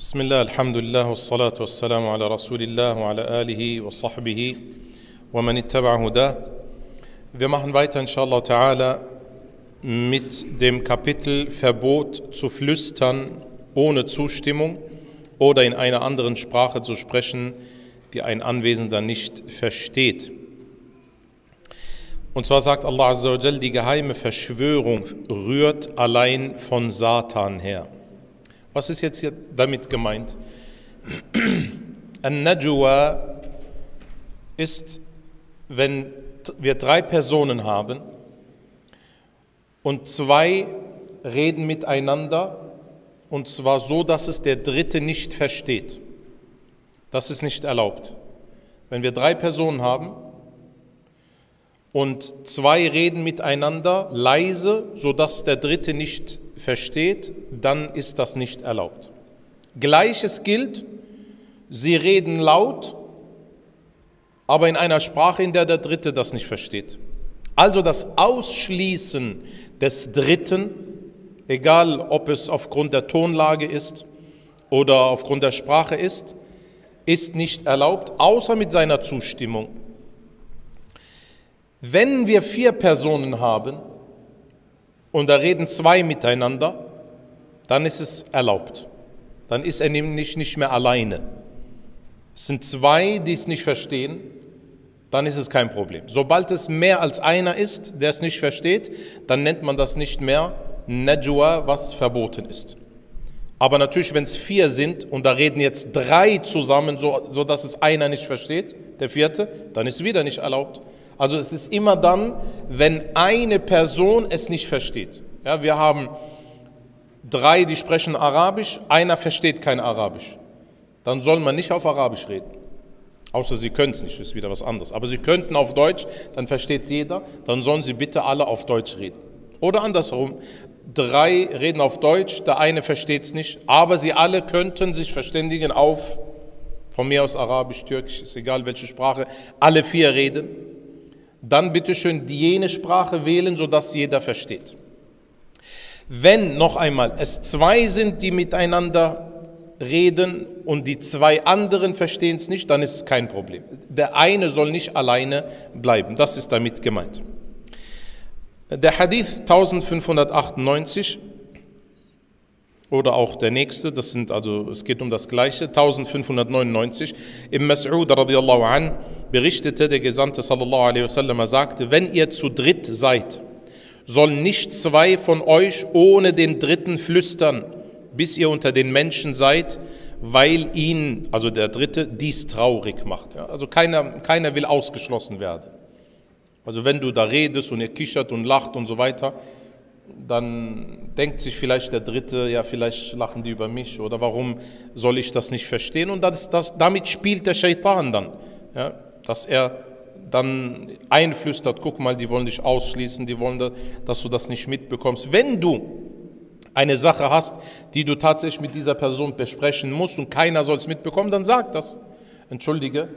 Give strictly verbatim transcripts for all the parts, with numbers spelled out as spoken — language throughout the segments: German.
Bismillah, alhamdulillah, wassalatu wassalamu ala rasulillah wa ala alihi wa sahbihi wa man ittaba'a huda. Wir machen weiter, inshallah ta'ala, mit dem Kapitel Verbot zu flüstern ohne Zustimmung oder in einer anderen Sprache zu sprechen, die ein Anwesender nicht versteht. Und zwar sagt Allah Azza wa Jal, die geheime Verschwörung rührt allein von Satan her. Was ist jetzt hier damit gemeint? An-Najwa ist, wenn wir drei Personen haben und zwei reden miteinander, und zwar so, dass es der Dritte nicht versteht. Das ist nicht erlaubt. Wenn wir drei Personen haben und zwei reden miteinander leise, sodass der Dritte nicht versteht, dann ist das nicht erlaubt. Gleiches gilt, sie reden laut, aber in einer Sprache, in der der Dritte das nicht versteht. Also das Ausschließen des Dritten, egal ob es aufgrund der Tonlage ist oder aufgrund der Sprache ist, ist nicht erlaubt, außer mit seiner Zustimmung. Wenn wir vier Personen haben und da reden zwei miteinander, dann ist es erlaubt. Dann ist er nämlich nicht mehr alleine. Es sind zwei, die es nicht verstehen, dann ist es kein Problem. Sobald es mehr als einer ist, der es nicht versteht, dann nennt man das nicht mehr Najwa, was verboten ist. Aber natürlich, wenn es vier sind und da reden jetzt drei zusammen, so, so dass es einer nicht versteht, der vierte, dann ist es wieder nicht erlaubt. Also es ist immer dann, wenn eine Person es nicht versteht. Ja, wir haben drei, die sprechen Arabisch, einer versteht kein Arabisch. Dann soll man nicht auf Arabisch reden. Außer sie können es nicht, das ist wieder was anderes. Aber sie könnten auf Deutsch, dann versteht es jeder, dann sollen sie bitte alle auf Deutsch reden. Oder andersherum, drei reden auf Deutsch, der eine versteht es nicht, aber sie alle könnten sich verständigen auf, von mir aus Arabisch, Türkisch, ist egal welche Sprache, alle vier reden. Dann bitte schön jene Sprache wählen, sodass jeder versteht. Wenn, noch einmal, es zwei sind, die miteinander reden und die zwei anderen verstehen es nicht, dann ist es kein Problem. Der eine soll nicht alleine bleiben, das ist damit gemeint. Der Hadith eintausendfünfhundertachtundneunzig oder auch der nächste, das sind also, es geht um das Gleiche, eintausendfünfhundertneunundneunzig, im Mas'ud radiallahu an berichtete der Gesandte sallallahu alaihi wasallam, er sagte, wenn ihr zu dritt seid, sollen nicht zwei von euch ohne den Dritten flüstern, bis ihr unter den Menschen seid, weil ihn, also der Dritte, dies traurig macht. Ja, also keiner, keiner will ausgeschlossen werden. Also wenn du da redest und ihr kichert und lacht und so weiter, dann denkt sich vielleicht der Dritte, ja, vielleicht lachen die über mich oder warum soll ich das nicht verstehen? Und das, das, damit spielt der Shaitan dann, ja, dass er dann einflüstert, guck mal, die wollen dich ausschließen, die wollen, dass du das nicht mitbekommst. Wenn du eine Sache hast, die du tatsächlich mit dieser Person besprechen musst und keiner soll es mitbekommen, dann sag das. Entschuldige,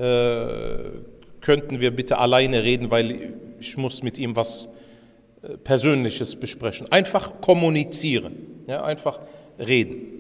äh, könnten wir bitte alleine reden, weil ich muss mit ihm was Persönliches besprechen. Einfach kommunizieren, ja, einfach reden.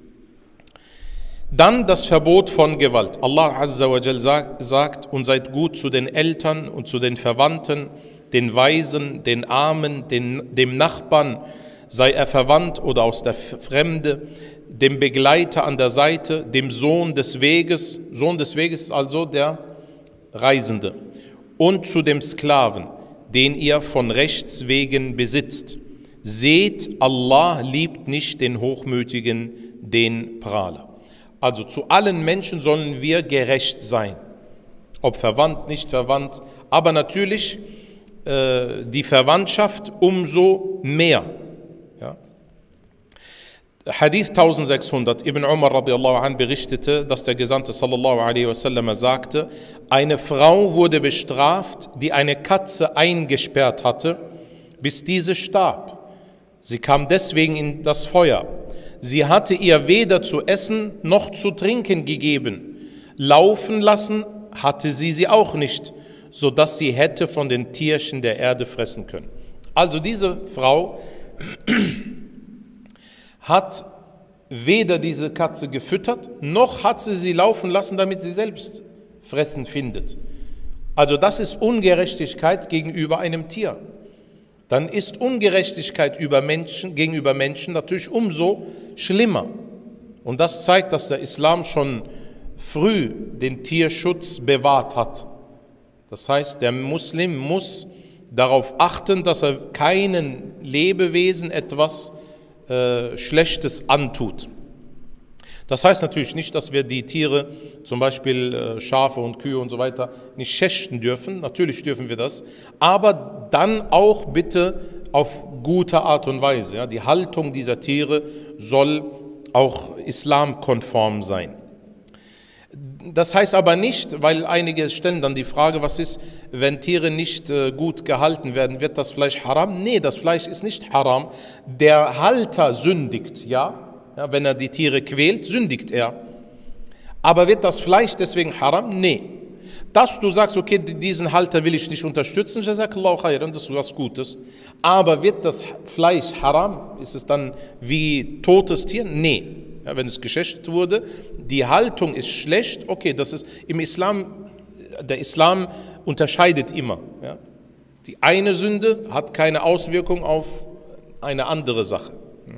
Dann das Verbot von Gewalt. Allah Azza wa Jal sagt, und seid gut zu den Eltern und zu den Verwandten, den Waisen, den Armen, den, dem Nachbarn, sei er verwandt oder aus der Fremde, dem Begleiter an der Seite, dem Sohn des Weges, Sohn des Weges ist also der Reisende, und zu dem Sklaven, den ihr von Rechts wegen besitzt. Seht, Allah liebt nicht den Hochmütigen, den Prahler. Also zu allen Menschen sollen wir gerecht sein, ob verwandt, nicht verwandt, aber natürlich äh, die Verwandtschaft umso mehr. Ja. Hadith eintausendsechshundert, Ibn Umar radiallahu anh berichtete, dass der Gesandte sallallahu alaihi wasallam sagte, eine Frau wurde bestraft, die eine Katze eingesperrt hatte, bis diese starb. Sie kam deswegen in das Feuer. Sie hatte ihr weder zu essen noch zu trinken gegeben. Laufen lassen hatte sie sie auch nicht, sodass sie hätte von den Tierchen der Erde fressen können. Also diese Frau hat weder diese Katze gefüttert, noch hat sie sie laufen lassen, damit sie selbst Fressen findet. Also das ist Ungerechtigkeit gegenüber einem Tier. Dann ist Ungerechtigkeit über Menschen, gegenüber Menschen natürlich umso schlimmer. Und das zeigt, dass der Islam schon früh den Tierschutz bewahrt hat. Das heißt, der Muslim muss darauf achten, dass er keinen Lebewesen etwas äh, Schlechtes antut. Das heißt natürlich nicht, dass wir die Tiere, zum Beispiel äh, Schafe und Kühe und so weiter, nicht schächten dürfen. Natürlich dürfen wir das, aber dann auch bitte auf gute Art und Weise. Ja? Die Haltung dieser Tiere soll auch islamkonform sein. Das heißt aber nicht, weil einige stellen dann die Frage, was ist, wenn Tiere nicht äh, gut gehalten werden, wird das Fleisch haram? Nee, das Fleisch ist nicht haram. Der Halter sündigt, ja? Ja, wenn er die Tiere quält, sündigt er. Aber wird das Fleisch deswegen haram? Nee. Dass du sagst, okay, diesen Halter will ich nicht unterstützen, Jazakallahu khairan, das ist was Gutes. Aber wird das Fleisch haram? Ist es dann wie totes Tier? Nee. Ja, wenn es geschächtet wurde, die Haltung ist schlecht, okay, das ist im Islam, der Islam unterscheidet immer. Ja. Die eine Sünde hat keine Auswirkung auf eine andere Sache. Ja.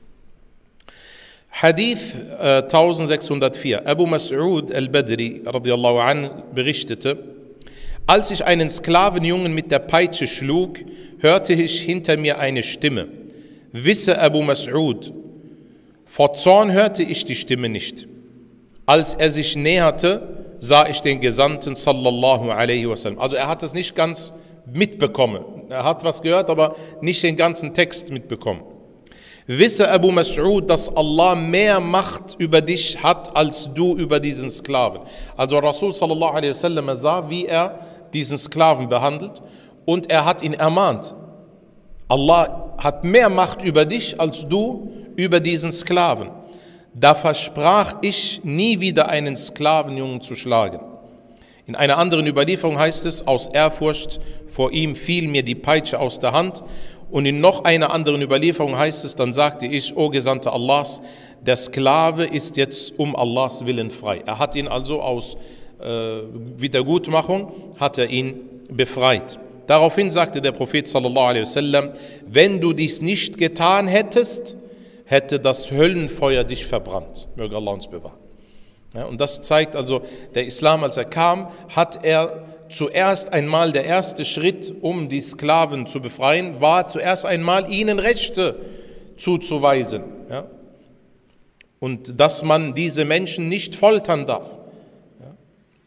Hadith äh, eintausendsechshundertvier. Abu Mas'ud al-Badri radiyallahu anh berichtete: Als ich einen Sklavenjungen mit der Peitsche schlug, hörte ich hinter mir eine Stimme. Wisse, Abu Mas'ud, vor Zorn hörte ich die Stimme nicht. Als er sich näherte, sah ich den Gesandten sallallahu alaihi wasallam. Also er hat es nicht ganz mitbekommen. Er hat was gehört, aber nicht den ganzen Text mitbekommen. Wisse, Abu Mas'ud, dass Allah mehr Macht über dich hat, als du über diesen Sklaven. Also Rasul sallallahu alaihi wasallam sah, wie er diesen Sklaven behandelt, und er hat ihn ermahnt. Allah hat mehr Macht über dich, als du über diesen Sklaven. Da versprach ich, nie wieder einen Sklavenjungen zu schlagen. In einer anderen Überlieferung heißt es, aus Ehrfurcht vor ihm fiel mir die Peitsche aus der Hand. Und in noch einer anderen Überlieferung heißt es, dann sagte ich, o Gesandter Allahs, der Sklave ist jetzt um Allahs Willen frei. Er hat ihn also aus äh, Wiedergutmachung, hat er ihn befreit. Daraufhin sagte der Prophet sallallahu alaihi wasallam, wenn du dies nicht getan hättest, hätte das Höllenfeuer dich verbrannt. Möge Allah uns bewahren. Ja, und das zeigt also, der Islam, als er kam, hat er zuerst einmal, der erste Schritt, um die Sklaven zu befreien, war zuerst einmal, ihnen Rechte zuzuweisen. Ja? Und dass man diese Menschen nicht foltern darf. Ja?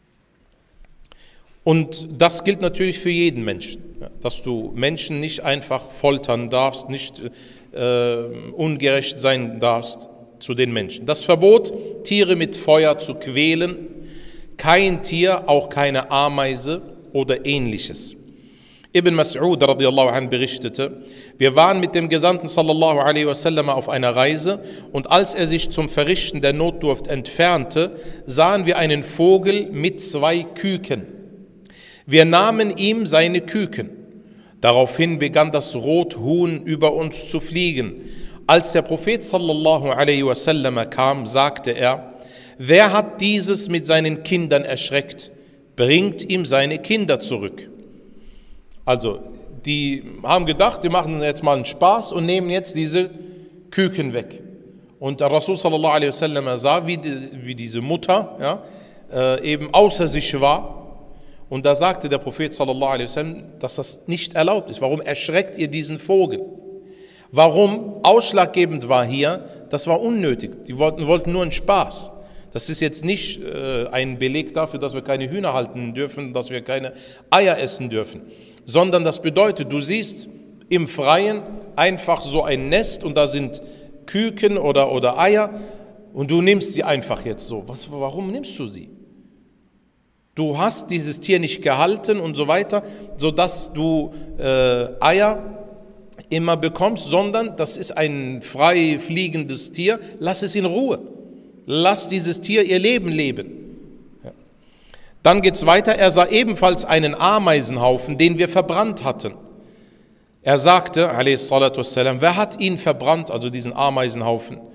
Und das gilt natürlich für jeden Menschen, ja? Dass du Menschen nicht einfach foltern darfst, nicht äh, ungerecht sein darfst zu den Menschen. Das Verbot, Tiere mit Feuer zu quälen, kein Tier, auch keine Ameise oder ähnliches. Ibn Mas'ud radiyallahu anh berichtete, wir waren mit dem Gesandten sallallahu alaihi wasallam auf einer Reise, und als er sich zum Verrichten der Notdurft entfernte, sahen wir einen Vogel mit zwei Küken. Wir nahmen ihm seine Küken. Daraufhin begann das Rothuhn über uns zu fliegen. Als der Prophet sallallahu alaihi wasallam kam, sagte er, wer hat dieses mit seinen Kindern erschreckt? Bringt ihm seine Kinder zurück. Also, die haben gedacht, die machen jetzt mal einen Spaß und nehmen jetzt diese Küken weg. Und der Rasul sallallahu alaihi wasallam sah, wie, die, wie diese Mutter ja, äh, eben außer sich war. Und da sagte der Prophet sallallahu alaihi wasallam, dass das nicht erlaubt ist. Warum erschreckt ihr diesen Vogel? Warum? Ausschlaggebend war hier, das war unnötig. Die wollten, wollten nur einen Spaß. Das ist jetzt nicht äh, ein Beleg dafür, dass wir keine Hühner halten dürfen, dass wir keine Eier essen dürfen, sondern das bedeutet, du siehst im Freien einfach so ein Nest und da sind Küken oder, oder Eier und du nimmst sie einfach jetzt so. Was, warum nimmst du sie? Du hast dieses Tier nicht gehalten und so weiter, sodass du äh, Eier immer bekommst, sondern das ist ein frei fliegendes Tier, lass es in Ruhe. Lass dieses Tier ihr Leben leben. Ja. Dann geht es weiter, er sah ebenfalls einen Ameisenhaufen, den wir verbrannt hatten. Er sagte, alaihi salatu wassalam, wer hat ihn verbrannt, also diesen Ameisenhaufen?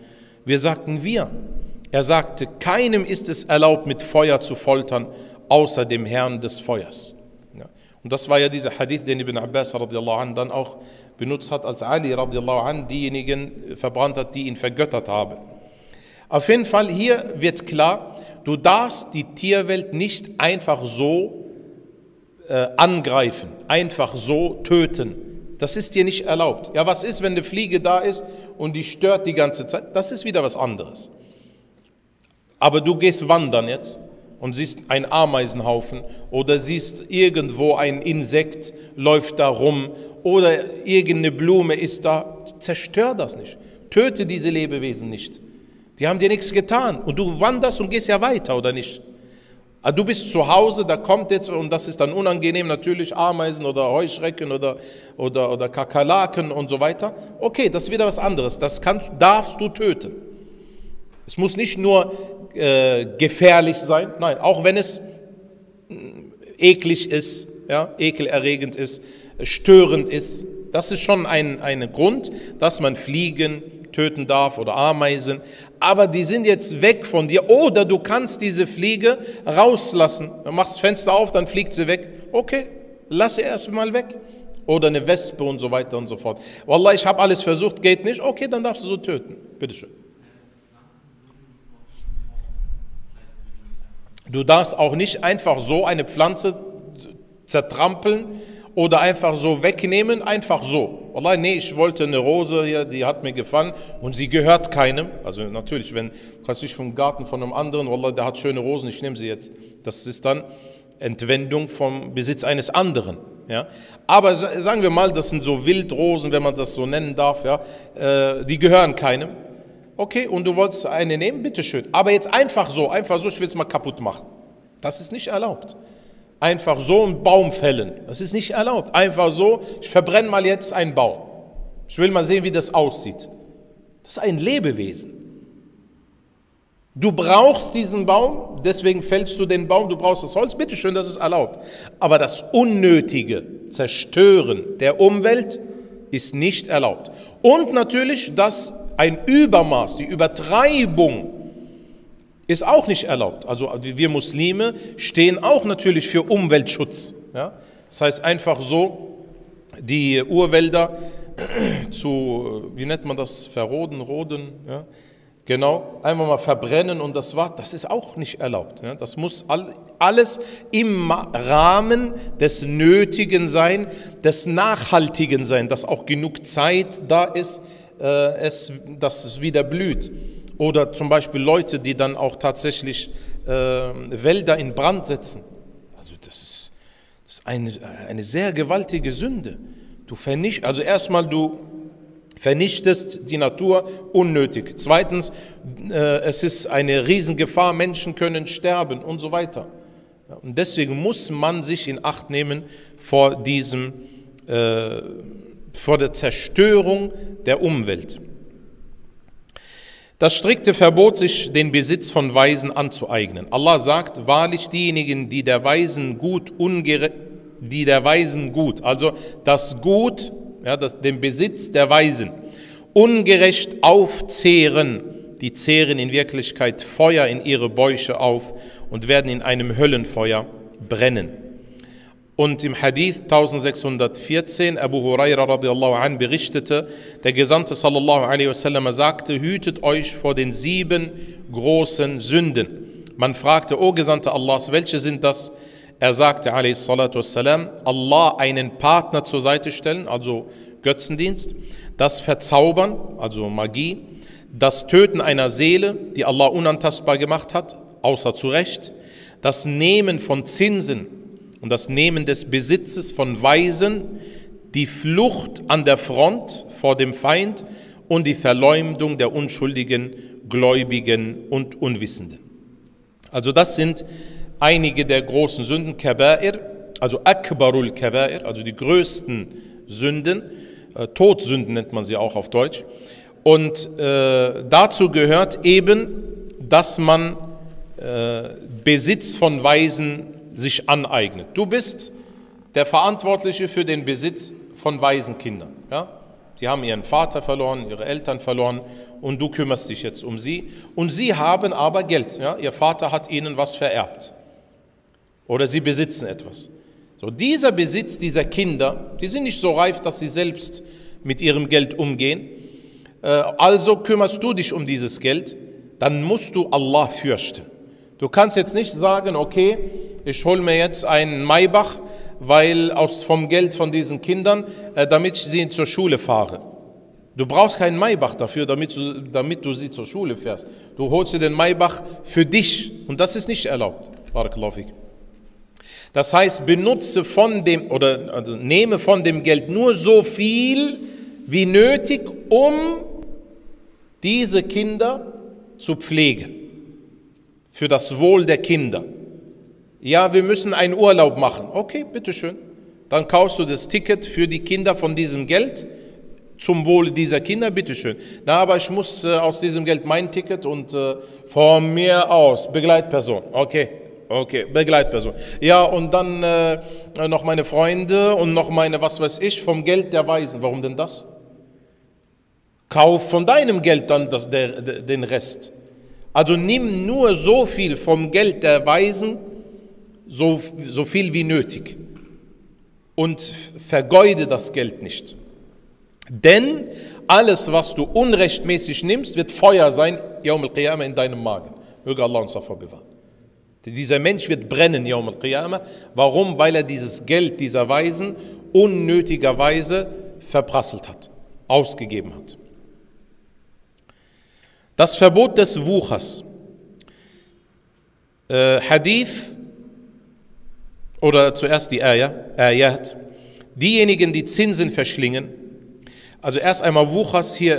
Wir sagten wir. Er sagte, keinem ist es erlaubt, mit Feuer zu foltern, außer dem Herrn des Feuers. Ja. Und das war ja dieser Hadith, den Ibn Abbas radiallahu anh dann auch benutzt hat, als Ali radiallahu anh diejenigen verbrannt hat, die ihn vergöttert haben. Auf jeden Fall, hier wird klar, du darfst die Tierwelt nicht einfach so äh, angreifen, einfach so töten. Das ist dir nicht erlaubt. Ja, was ist, wenn eine Fliege da ist und die stört die ganze Zeit? Das ist wieder was anderes. Aber du gehst wandern jetzt und siehst einen Ameisenhaufen oder siehst irgendwo ein Insekt, läuft da rum oder irgendeine Blume ist da. Zerstör das nicht. Töte diese Lebewesen nicht. Die haben dir nichts getan und du wanderst und gehst ja weiter, oder nicht? Du bist zu Hause, da kommt jetzt, und das ist dann unangenehm, natürlich Ameisen oder Heuschrecken oder, oder, oder Kakerlaken und so weiter. Okay, das ist wieder was anderes. Das kannst, darfst du töten. Es muss nicht nur äh, gefährlich sein, nein, auch wenn es äh, eklig ist, ja, ekelerregend ist, störend ist. Das ist schon ein, ein Grund, dass man Fliegen töten darf oder Ameisen, aber die sind jetzt weg von dir, oder du kannst diese Fliege rauslassen, du machst das Fenster auf, dann fliegt sie weg, okay, lass sie erst mal weg, oder eine Wespe und so weiter und so fort. Wallah, ich habe alles versucht, geht nicht, okay, dann darfst du so töten, bitteschön. Du darfst auch nicht einfach so eine Pflanze zertrampeln oder einfach so wegnehmen, einfach so. Wallah, nee, ich wollte eine Rose hier, die hat mir gefallen und sie gehört keinem. Also natürlich, wenn, du kannst nicht vom Garten von einem anderen, Wallah, der hat schöne Rosen, ich nehme sie jetzt. Das ist dann Entwendung vom Besitz eines anderen. Ja? Aber sagen wir mal, das sind so Wildrosen, wenn man das so nennen darf, ja? äh, die gehören keinem. Okay, und du wolltest eine nehmen, bitteschön. Aber jetzt einfach so, einfach so, ich will es mal kaputt machen. Das ist nicht erlaubt. Einfach so einen Baum fällen, das ist nicht erlaubt. Einfach so, ich verbrenne mal jetzt einen Baum. Ich will mal sehen, wie das aussieht. Das ist ein Lebewesen. Du brauchst diesen Baum, deswegen fällst du den Baum, du brauchst das Holz, bitteschön, das ist erlaubt. Aber das unnötige Zerstören der Umwelt ist nicht erlaubt. Und natürlich, dass ein Übermaß, die Übertreibung ist auch nicht erlaubt. Also wir Muslime stehen auch natürlich für Umweltschutz. Ja? Das heißt einfach so, die Urwälder zu, wie nennt man das, verroden, roden, ja? Genau, einfach mal verbrennen und das war, das ist auch nicht erlaubt. Ja? Das muss all, alles im Rahmen des Nötigen sein, des Nachhaltigen sein, dass auch genug Zeit da ist, äh, es, dass es wieder blüht. Oder zum Beispiel Leute, die dann auch tatsächlich äh, Wälder in Brand setzen. Also das ist, das ist eine, eine sehr gewaltige Sünde. Du vernicht, also erstmal du vernichtest die Natur unnötig. Zweitens, äh, es ist eine Riesengefahr, Menschen können sterben und so weiter. Ja, und deswegen muss man sich in Acht nehmen vor diesem, äh, vor der Zerstörung der Umwelt. Das strikte Verbot, sich den Besitz von Weisen anzueignen. Allah sagt, wahrlich diejenigen, die der Weisen gut, ungere, die der Weisen gut, also das Gut, ja, das, den Besitz der Weisen, ungerecht aufzehren, die zehren in Wirklichkeit Feuer in ihre Bäuche auf und werden in einem Höllenfeuer brennen. Und im Hadith eintausendsechshundertvierzehn, Abu Huraira radiallahu anh berichtete, der Gesandte sallallahu alaihi wasallam sagte, hütet euch vor den sieben großen Sünden. Man fragte, o Gesandte Allahs, welche sind das? Er sagte alaihi salatu wassalam, Allah einen Partner zur Seite stellen, also Götzendienst, das Verzaubern, also Magie, das Töten einer Seele, die Allah unantastbar gemacht hat, außer zu Recht, das Nehmen von Zinsen und das Nehmen des Besitzes von Weisen, die Flucht an der Front vor dem Feind und die Verleumdung der unschuldigen Gläubigen und Unwissenden. Also das sind einige der großen Sünden, Kaba'ir, also Akbarul Kaba'ir, also die größten Sünden, äh, Todsünden nennt man sie auch auf Deutsch. Und äh, dazu gehört eben, dass man äh, Besitz von Weisen sich aneignet. Du bist der Verantwortliche für den Besitz von Waisenkindern. Ja? Sie haben ihren Vater verloren, ihre Eltern verloren und du kümmerst dich jetzt um sie. Und sie haben aber Geld. Ja? Ihr Vater hat ihnen was vererbt. Oder sie besitzen etwas. So, dieser Besitz dieser Kinder, die sind nicht so reif, dass sie selbst mit ihrem Geld umgehen. Äh, also kümmerst du dich um dieses Geld, dann musst du Allah fürchten. Du kannst jetzt nicht sagen, okay, ich hole mir jetzt einen Maybach, weil aus vom Geld von diesen Kindern, äh, damit ich sie zur Schule fahre. Du brauchst keinen Maybach dafür, damit du, damit du sie zur Schule fährst. Du holst dir den Maybach für dich und das ist nicht erlaubt. Barakallahu fik. Das heißt, benutze von dem oder also nehme von dem Geld nur so viel wie nötig, um diese Kinder zu pflegen. Für das Wohl der Kinder. Ja, wir müssen einen Urlaub machen. Okay, bitteschön. Dann kaufst du das Ticket für die Kinder von diesem Geld zum Wohl dieser Kinder, bitteschön. Na, aber ich muss äh, aus diesem Geld mein Ticket und äh, von mir aus Begleitperson. Okay. Okay, Begleitperson. Ja, und dann äh, noch meine Freunde und noch meine, was weiß ich, vom Geld der Weisen. Warum denn das? Kauf von deinem Geld dann das, der, der, den Rest. Also nimm nur so viel vom Geld der Weisen, so, so viel wie nötig. Und vergeude das Geld nicht. Denn alles, was du unrechtmäßig nimmst, wird Feuer sein, Yawm al-Qiyamah, in deinem Magen. Möge Allah uns davor bewahren. Dieser Mensch wird brennen, Yawm al-Qiyamah. Warum? Weil er dieses Geld dieser Weisen unnötigerweise verprasselt hat, ausgegeben hat. Das Verbot des Wuchers. Äh, Hadith, oder zuerst die Ayah, Ayat. Diejenigen, die Zinsen verschlingen, also erst einmal Wuchers hier,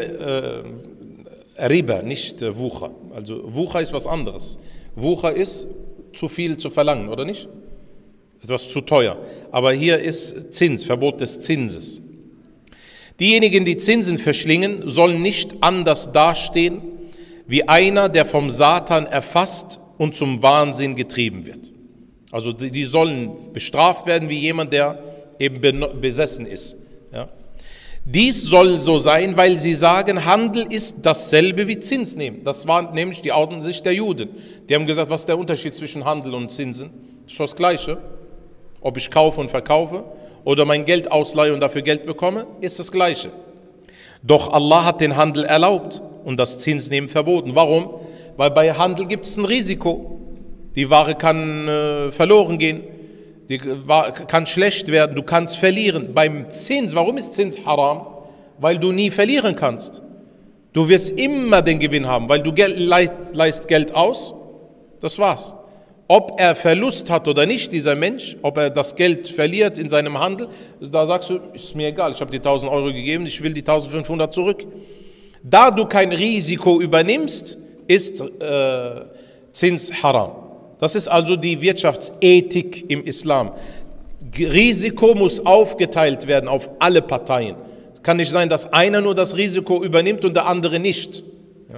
äh, Riba, nicht äh, Wucher. Also Wucher ist was anderes. Wucher ist zu viel zu verlangen, oder nicht? Etwas zu teuer. Aber hier ist Zins, Verbot des Zinses. Diejenigen, die Zinsen verschlingen, sollen nicht anders dastehen, wie einer, der vom Satan erfasst und zum Wahnsinn getrieben wird. Also die, die sollen bestraft werden, wie jemand, der eben besessen ist. Ja. Dies soll so sein, weil sie sagen, Handel ist dasselbe wie Zins nehmen. Das war nämlich die Aussicht der Juden. Die haben gesagt, was ist der Unterschied zwischen Handel und Zinsen? Das ist das Gleiche. Ob ich kaufe und verkaufe oder mein Geld ausleihe und dafür Geld bekomme, ist das Gleiche. Doch Allah hat den Handel erlaubt und das Zinsnehmen verboten. Warum? Weil bei Handel gibt es ein Risiko. Die Ware kann äh, verloren gehen. Die kann schlecht werden, du kannst verlieren. Beim Zins, warum ist Zins haram? Weil du nie verlieren kannst. Du wirst immer den Gewinn haben, weil du Geld, leist, leist Geld aus, das war's. Ob er Verlust hat oder nicht, dieser Mensch, ob er das Geld verliert in seinem Handel, da sagst du, ist mir egal, ich habe die tausend Euro gegeben, ich will die eintausendfünfhundert zurück. Da du kein Risiko übernimmst, ist äh, Zins haram. Das ist also die Wirtschaftsethik im Islam. Risiko muss aufgeteilt werden auf alle Parteien. Es kann nicht sein, dass einer nur das Risiko übernimmt und der andere nicht. Ja.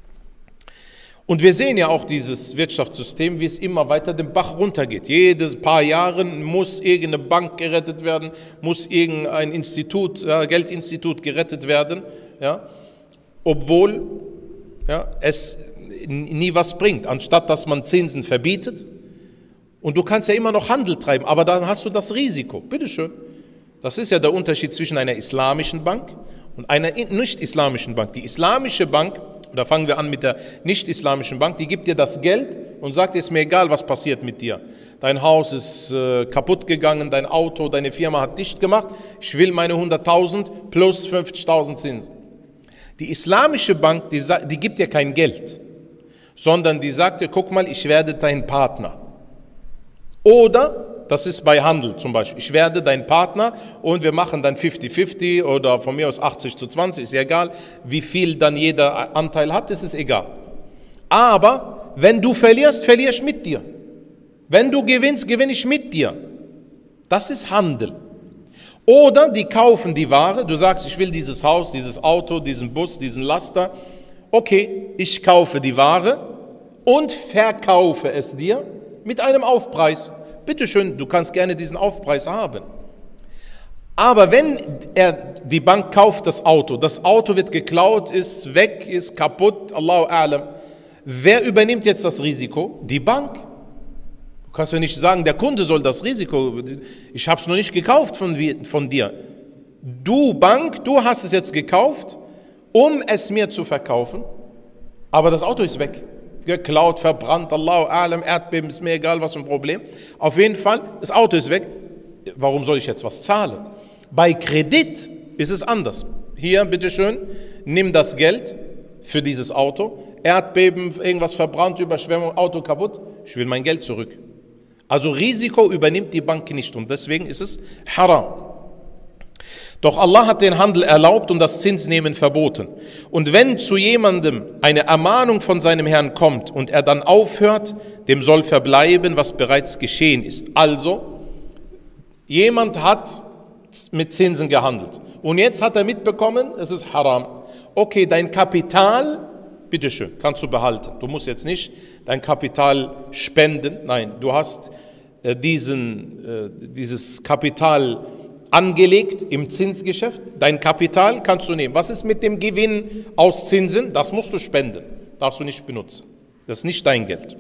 Und wir sehen ja auch dieses Wirtschaftssystem, wie es immer weiter den Bach runtergeht. Jedes paar Jahre muss irgendeine Bank gerettet werden, muss irgendein Institut, ja, Geldinstitut gerettet werden, ja, obwohl ja, es nie was bringt, anstatt dass man Zinsen verbietet. Und du kannst ja immer noch Handel treiben, aber dann hast du das Risiko. Bitteschön. Das ist ja der Unterschied zwischen einer islamischen Bank und einer nicht-islamischen Bank. Die islamische Bank, da fangen wir an mit der nicht-islamischen Bank, die gibt dir das Geld und sagt, es ist mir egal, was passiert mit dir. Dein Haus ist äh, kaputt gegangen, dein Auto, deine Firma hat dicht gemacht. Ich will meine hunderttausend plus fünfzigtausend Zinsen. Die islamische Bank, die, die gibt dir kein Geld, sondern die sagt dir, guck mal, ich werde dein Partner. Oder, das ist bei Handel zum Beispiel, ich werde dein Partner und wir machen dann fünfzig fünfzig oder von mir aus achtzig zu zwanzig, ist ja egal, wie viel dann jeder Anteil hat, ist es egal. Aber wenn du verlierst, verliere ich mit dir. Wenn du gewinnst, gewinne ich mit dir. Das ist Handel. Oder die kaufen die Ware, du sagst, ich will dieses Haus, dieses Auto, diesen Bus, diesen Laster. Okay, ich kaufe die Ware und verkaufe es dir mit einem Aufpreis. Bitteschön, du kannst gerne diesen Aufpreis haben. Aber wenn er, die Bank kauft das Auto, das Auto wird geklaut, ist weg, ist kaputt, Allahu A'lam, wer übernimmt jetzt das Risiko? Die Bank. Du kannst ja nicht sagen, der Kunde soll das Risiko, ich habe es noch nicht gekauft von, von dir. Du Bank, du hast es jetzt gekauft, um es mir zu verkaufen, aber das Auto ist weg. Geklaut, verbrannt, Allahu A'lam, Erdbeben, ist mir egal, was für ein Problem. Auf jeden Fall, das Auto ist weg. Warum soll ich jetzt was zahlen? Bei Kredit ist es anders. Hier, bitteschön, nimm das Geld für dieses Auto. Erdbeben, irgendwas verbrannt, Überschwemmung, Auto kaputt. Ich will mein Geld zurück. Also Risiko übernimmt die Bank nicht und deswegen ist es haram. Doch Allah hat den Handel erlaubt und das Zinsnehmen verboten. Und wenn zu jemandem eine Ermahnung von seinem Herrn kommt und er dann aufhört, dem soll verbleiben, was bereits geschehen ist. Also, jemand hat mit Zinsen gehandelt und jetzt hat er mitbekommen, es ist haram. Okay, dein Kapital, bitteschön, kannst du behalten. Du musst jetzt nicht dein Kapital spenden. Nein, du hast äh, diesen, äh, dieses Kapital angelegt im Zinsgeschäft. Dein Kapital kannst du nehmen. Was ist mit dem Gewinn aus Zinsen? Das musst du spenden. Darfst du nicht benutzen. Das ist nicht dein Geld.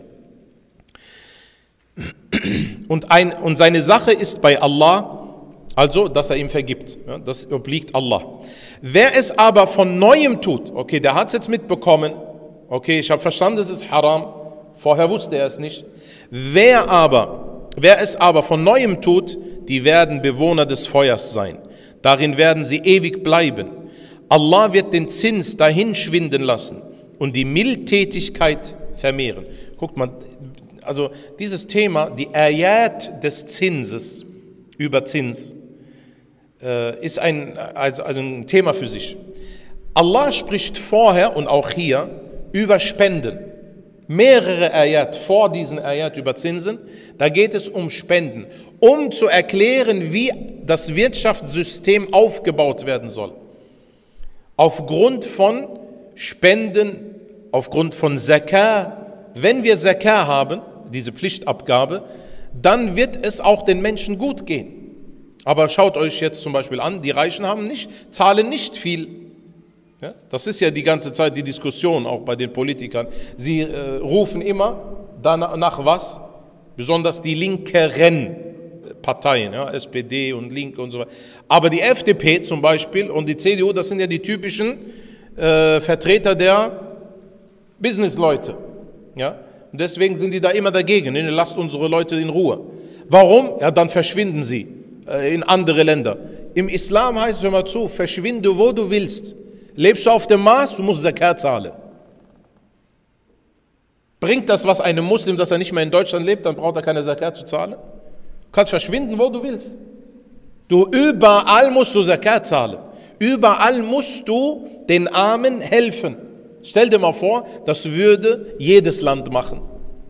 Und, ein, und seine Sache ist bei Allah, also, dass er ihm vergibt. Ja, das obliegt Allah. Wer es aber von Neuem tut, okay, der hat es jetzt mitbekommen, okay, ich habe verstanden, es ist haram, vorher wusste er es nicht. Wer aber, wer es aber von Neuem tut, die werden Bewohner des Feuers sein. Darin werden sie ewig bleiben. Allah wird den Zins dahin schwinden lassen und die Mildtätigkeit vermehren. Guckt mal, also dieses Thema, die Ayat des Zinses, über Zins, äh, ist ein, also, also ein Thema für sich. Allah spricht vorher und auch hier über Spenden. Mehrere Ayat vor diesen Ayat über Zinsen, da geht es um Spenden, um zu erklären, wie das Wirtschaftssystem aufgebaut werden soll. Aufgrund von Spenden, aufgrund von Zakah, wenn wir Zakah haben, diese Pflichtabgabe, dann wird es auch den Menschen gut gehen. Aber schaut euch jetzt zum Beispiel an, die Reichen haben nicht, zahlen nicht viel. Ja, das ist ja die ganze Zeit die Diskussion, auch bei den Politikern. Sie äh, rufen immer danach nach was? Besonders die linkeren Parteien, ja, S P D und Linke und so weiter. Aber die F D P zum Beispiel und die C D U, das sind ja die typischen äh, Vertreter der Businessleute. Ja? Und deswegen sind die da immer dagegen. Nee, lasst unsere Leute in Ruhe. Warum? Ja, dann verschwinden sie äh, in andere Länder. Im Islam heißt es, hör mal zu, verschwinde wo du willst. Lebst du auf dem Mars, du musst Zakat zahlen. Bringt das was einem Muslim, dass er nicht mehr in Deutschland lebt, dann braucht er keine Zakat zu zahlen? Du kannst verschwinden, wo du willst. Du, überall musst du Zakat zahlen. Überall musst du den Armen helfen. Stell dir mal vor, das würde jedes Land machen.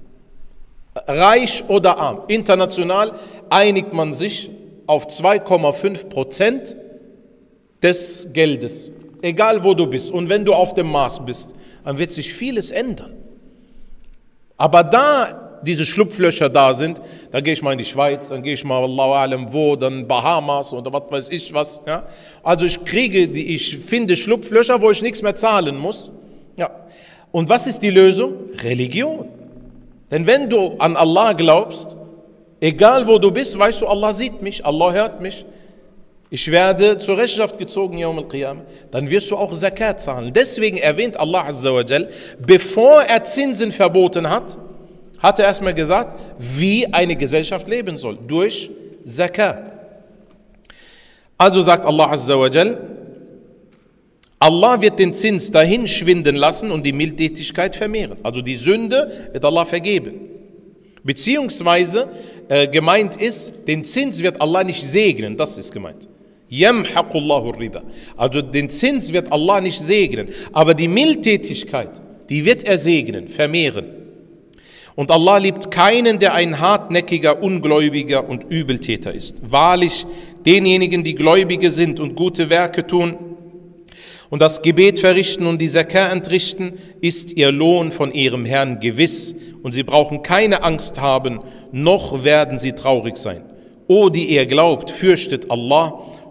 Reich oder arm. International einigt man sich auf zwei Komma fünf Prozent des Geldes. Egal wo du bist. Und wenn du auf dem Mars bist, dann wird sich vieles ändern. Aber da diese Schlupflöcher da sind, da gehe ich mal in die Schweiz, dann gehe ich mal, Allahu A'lam, wo, dann Bahamas oder was weiß ich was. Ja? Also ich kriege, die, ich finde Schlupflöcher, wo ich nichts mehr zahlen muss. Ja. Und was ist die Lösung? Religion. Denn wenn du an Allah glaubst, egal wo du bist, weißt du, Allah sieht mich, Allah hört mich. Ich werde zur Rechenschaft gezogen, Yawm al-Qiyamah. Dann wirst du auch Zakat zahlen. Deswegen erwähnt Allah Azza wa Jal, bevor er Zinsen verboten hat, hat er erstmal gesagt, wie eine Gesellschaft leben soll. Durch Zakat. Also sagt Allah Azza wa Jal, Allah wird den Zins dahin schwinden lassen und die Mildtätigkeit vermehren. Also die Sünde wird Allah vergeben. Beziehungsweise äh, gemeint ist, den Zins wird Allah nicht segnen. Das ist gemeint. Yamhaqullahu riba. Also den Zins wird Allah nicht segnen. Aber die Mildtätigkeit, die wird er segnen, vermehren. Und Allah liebt keinen, der ein hartnäckiger, ungläubiger und Übeltäter ist. Wahrlich, denjenigen, die Gläubige sind und gute Werke tun und das Gebet verrichten und die Zakah entrichten, ist ihr Lohn von ihrem Herrn gewiss. Und sie brauchen keine Angst haben, noch werden sie traurig sein. O, die ihr glaubt, fürchtet Allah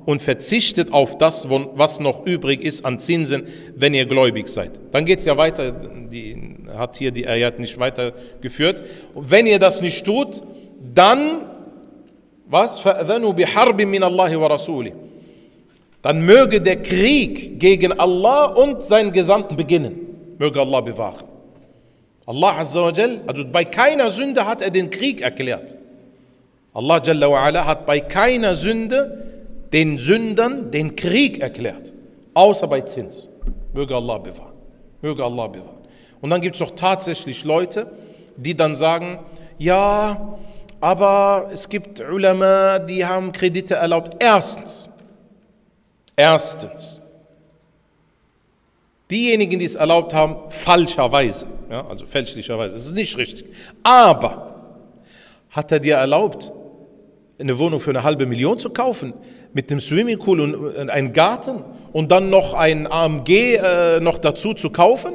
und verzichtet auf das, was noch übrig ist an Zinsen, wenn ihr gläubig seid. Dann geht es ja weiter, die hat hier die Ayat nicht weitergeführt. Wenn ihr das nicht tut, dann, was? فَأَذَنُوا بِحَرْبٍ مِّنَ اللَّهِ وَرَسُولِهِ. Dann möge der Krieg gegen Allah und seinen Gesandten beginnen. Möge Allah bewahren. Allah Azza wa Jal, also bei keiner Sünde hat er den Krieg erklärt. Allah Jalla wa Ala hat bei keiner Sünde den Sündern den Krieg erklärt. Außer bei Zins. Möge Allah bewahren. Möge Allah bewahren. Und dann gibt es doch tatsächlich Leute, die dann sagen, ja, aber es gibt Ulama, die haben Kredite erlaubt. Erstens, erstens, diejenigen, die es erlaubt haben, falscherweise, ja, also fälschlicherweise, das ist nicht richtig. Aber hat er dir erlaubt, eine Wohnung für eine halbe Million zu kaufen, mit dem Swimmingpool und einem Garten und dann noch ein A M G äh, noch dazu zu kaufen?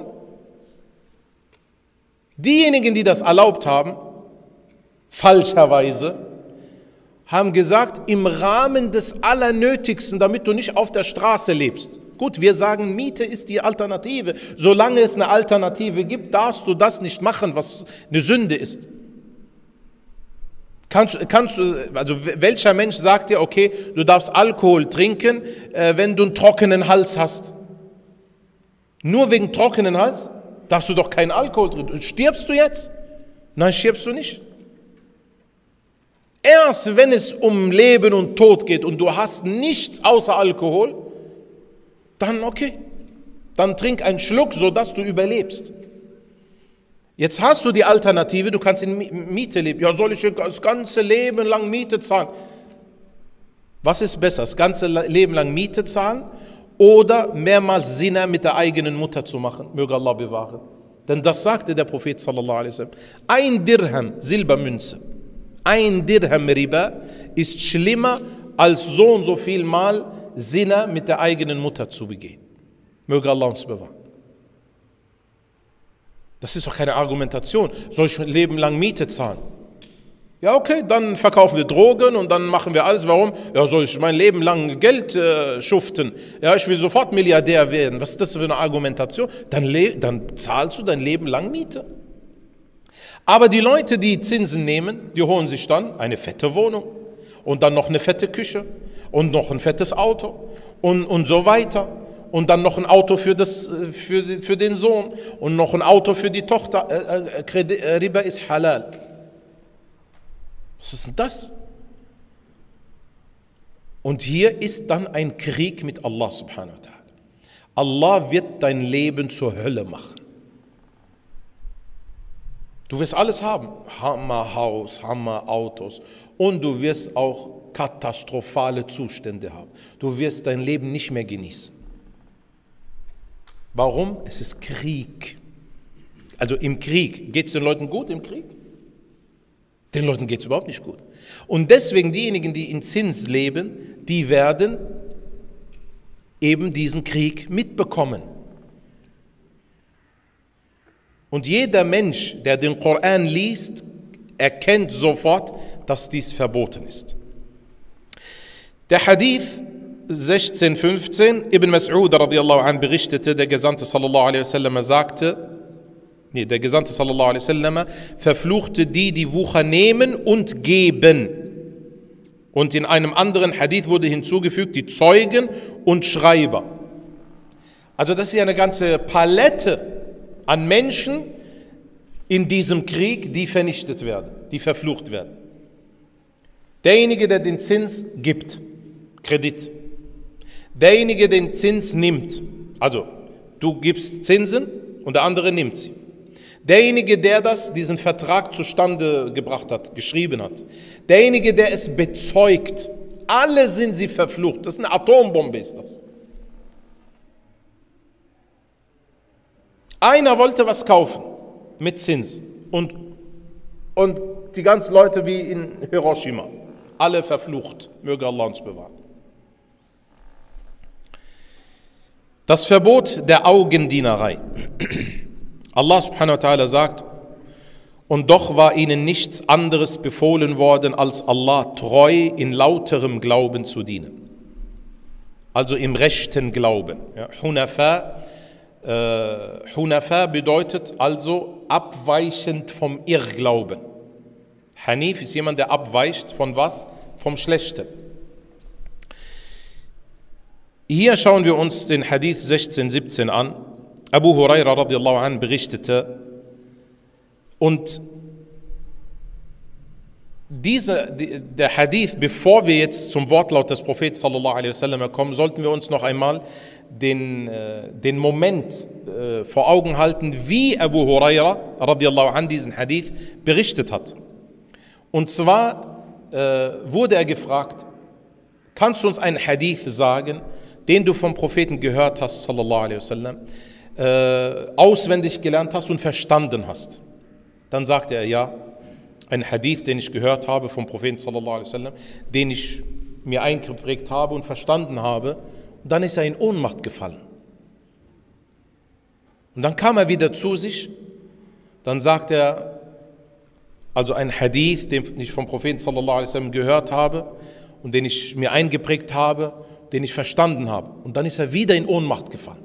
Diejenigen, die das erlaubt haben, falscherweise, haben gesagt, im Rahmen des Allernötigsten, damit du nicht auf der Straße lebst. Gut, wir sagen, Miete ist die Alternative. Solange es eine Alternative gibt, darfst du das nicht machen, was eine Sünde ist. Kannst, kannst du, also welcher Mensch sagt dir, okay, du darfst Alkohol trinken, äh, wenn du einen trockenen Hals hast? Nur wegen trockenen Hals darfst du doch keinen Alkohol trinken. Stirbst du jetzt? Nein, stirbst du nicht. Erst wenn es um Leben und Tod geht und du hast nichts außer Alkohol, dann okay, dann trink einen Schluck, sodass du überlebst. Jetzt hast du die Alternative, du kannst in Miete leben. Ja, soll ich das ganze Leben lang Miete zahlen? Was ist besser, das ganze Leben lang Miete zahlen oder mehrmals Zina mit der eigenen Mutter zu machen? Möge Allah bewahren. Denn das sagte der Prophet sallallahu alaihi wasallam. Ein Dirham Silbermünze, ein Dirham Riba ist schlimmer als so und so viel Mal Zina mit der eigenen Mutter zu begehen. Möge Allah uns bewahren. Das ist doch keine Argumentation. Soll ich ein Leben lang Miete zahlen? Ja, okay, dann verkaufen wir Drogen und dann machen wir alles. Warum? Ja, soll ich mein Leben lang Geld äh, schuften? Ja, ich will sofort Milliardär werden. Was ist das für eine Argumentation? Dann, dann zahlst du dein Leben lang Miete. Aber die Leute, die Zinsen nehmen, die holen sich dann eine fette Wohnung und dann noch eine fette Küche und noch ein fettes Auto und, und so weiter. Und dann noch ein Auto für, das, für, für den Sohn und noch ein Auto für die Tochter. Äh, äh, Riba ist halal. Was ist denn das? Und hier ist dann ein Krieg mit Allah subhanahu wa ta'ala. Allah wird dein Leben zur Hölle machen. Du wirst alles haben. Hammerhaus, Hammerautos. Und du wirst auch katastrophale Zustände haben. Du wirst dein Leben nicht mehr genießen. Warum? Es ist Krieg. Also im Krieg. Geht es den Leuten gut im Krieg? Den Leuten geht es überhaupt nicht gut. Und deswegen diejenigen, die in Zins leben, die werden eben diesen Krieg mitbekommen. Und jeder Mensch, der den Koran liest, erkennt sofort, dass dies verboten ist. Der Hadith sechzehn fünfzehn, Ibn Mas'ud radiallahu anh berichtete, der Gesandte sallallahu alaihi wasallam sagte, nee, der Gesandte sallallahu alaihi wasallam verfluchte die, die Wucher nehmen und geben. Und in einem anderen Hadith wurde hinzugefügt, die Zeugen und Schreiber. Also das ist ja eine ganze Palette an Menschen in diesem Krieg, die vernichtet werden, die verflucht werden. Derjenige, der den Zins gibt, Kredit. Derjenige, der den Zins nimmt, also du gibst Zinsen und der andere nimmt sie. Derjenige, der das, diesen Vertrag zustande gebracht hat, geschrieben hat. Derjenige, der es bezeugt. Alle sind sie verflucht. Das ist eine Atombombe, ist das. Einer wollte was kaufen mit Zins und, und die ganzen Leute wie in Hiroshima. Alle verflucht. Möge Allah uns bewahren. Das Verbot der Augendienerei. Allah subhanahu wa ta'ala sagt, und doch war ihnen nichts anderes befohlen worden, als Allah treu in lauterem Glauben zu dienen. also im rechten Glauben. Ja, Hunafa, äh, Hunafa bedeutet also abweichend vom Irrglauben. Hanif ist jemand, der abweicht von was? Vom Schlechten. Hier schauen wir uns den Hadith sechzehn, siebzehn an. Abu Huraira radiallahu anh berichtete, und diese, die, der Hadith, bevor wir jetzt zum Wortlaut des Propheten sallallahu alaihi wasallam kommen, sollten wir uns noch einmal den, äh, den Moment äh, vor Augen halten, wie Abu Huraira radiallahu anh diesen Hadith berichtet hat. Und zwar äh, wurde er gefragt, kannst du uns einen Hadith sagen, den du vom Propheten gehört hast, sallallahu alaihi wasallam, äh, auswendig gelernt hast und verstanden hast? Dann sagte er, ja, ein Hadith, den ich gehört habe vom Propheten sallallahu alaihi wasallam, den ich mir eingeprägt habe und verstanden habe. Und dann ist er in Ohnmacht gefallen. Und dann kam er wieder zu sich. Dann sagt er, also ein Hadith, den ich vom Propheten sallallahu alaihi wasallam gehört habe und den ich mir eingeprägt habe, den ich verstanden habe. Und dann ist er wieder in Ohnmacht gefallen.